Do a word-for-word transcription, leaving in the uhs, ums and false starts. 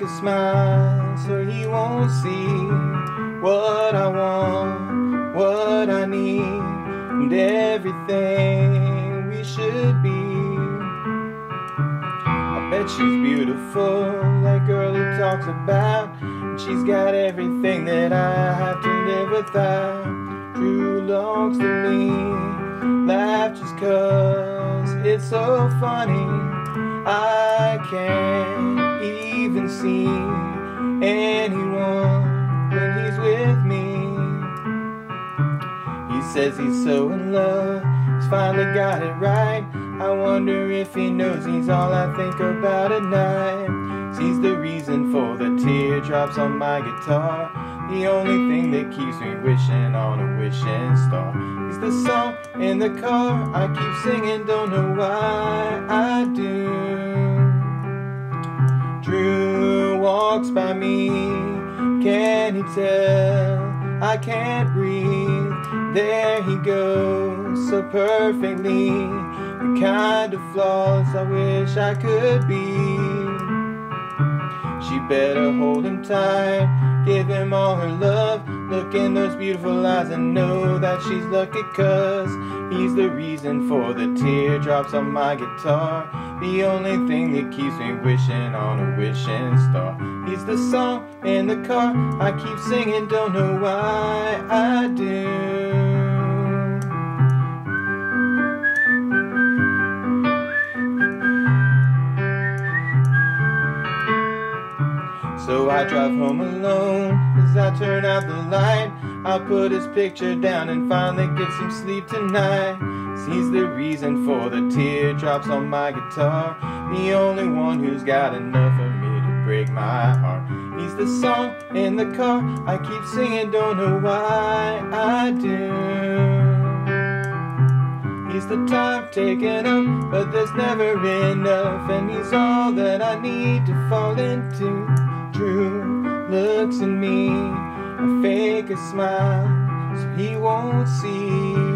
smile so he won't see what I want, what I need, and everything we should be. I bet she's beautiful, that girl he talks about, and she's got everything that I have to live without. True longs to me, laugh just cause it's so funny. I can't even see anyone when he's with me. He says he's so in love, he's finally got it right. I wonder if he knows he's all I think about at night. He's the reason for the teardrops on my guitar, the only thing that keeps me wishing on a wishing star. He's the song in the car I keep singing, don't know why I do. Drew walks by me, can he tell I can't breathe? There he goes, so perfectly, the kind of flaws I wish I could be. She better hold him tight, give him all her love. Look in those beautiful eyes and know that she's lucky, cause he's the reason for the teardrops on my guitar, the only thing that keeps me wishing on a wishing star. He's the song in the car I keep singing, don't know why I do. So I drive home alone as I turn out the light. I'll put his picture down and finally get some sleep tonight. He's the reason for the teardrops on my guitar, the only one who's got enough of me to break my heart. He's the song in the car I keep singing, don't know why I do. He's the time taken up, but there's never enough, and he's all that I need to fall into. True looks in me, I fake a smile so he won't see